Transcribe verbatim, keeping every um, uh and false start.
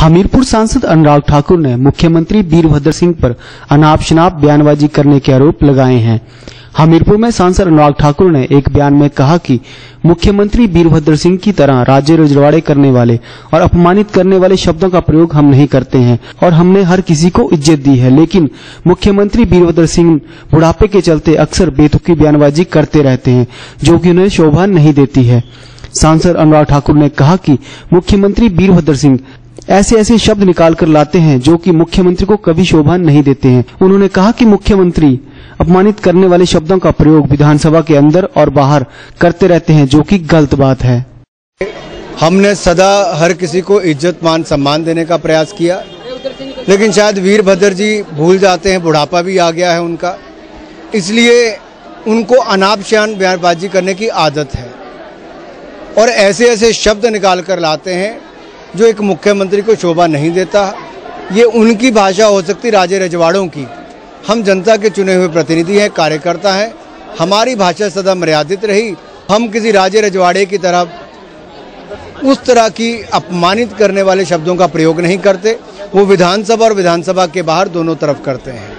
हमीरपुर सांसद अनुराग ठाकुर ने मुख्यमंत्री वीरभद्र सिंह पर अनाप शनाप बयानबाजी करने के आरोप लगाए हैं। हमीरपुर में सांसद अनुराग ठाकुर ने एक बयान में कहा कि मुख्यमंत्री वीरभद्र सिंह की तरह राज्य रजवाड़े करने वाले और अपमानित करने वाले शब्दों का प्रयोग हम नहीं करते हैं और हमने हर किसी को इज्जत दी है, लेकिन मुख्यमंत्री वीरभद्र सिंह बुढ़ापे के चलते अक्सर बेतुकी बयानबाजी करते रहते हैं, जो कि उन्हें शोभा नहीं देती है। सांसद अनुराग ठाकुर ने कहा कि मुख्यमंत्री वीरभद्र सिंह ऐसे ऐसे शब्द निकाल कर लाते हैं जो कि मुख्यमंत्री को कभी शोभा नहीं देते हैं। उन्होंने कहा कि मुख्यमंत्री अपमानित करने वाले शब्दों का प्रयोग विधानसभा के अंदर और बाहर करते रहते हैं, जो कि गलत बात है। हमने सदा हर किसी को इज्जत मान सम्मान देने का प्रयास किया, लेकिन शायद वीरभद्र जी भूल जाते हैं, बुढ़ापा भी आ गया है उनका, इसलिए उनको अनाप शनाप बयानबाजी करने की आदत है और ऐसे ऐसे शब्द निकाल कर लाते हैं जो एक मुख्यमंत्री को शोभा नहीं देता। ये उनकी भाषा हो सकती, राजे रजवाड़ों की। हम जनता के चुने हुए प्रतिनिधि हैं, कार्यकर्ता हैं, हमारी भाषा सदा मर्यादित रही। हम किसी राजे रजवाड़े की तरह उस तरह की अपमानित करने वाले शब्दों का प्रयोग नहीं करते। वो विधानसभा और विधानसभा के बाहर दोनों तरफ करते हैं।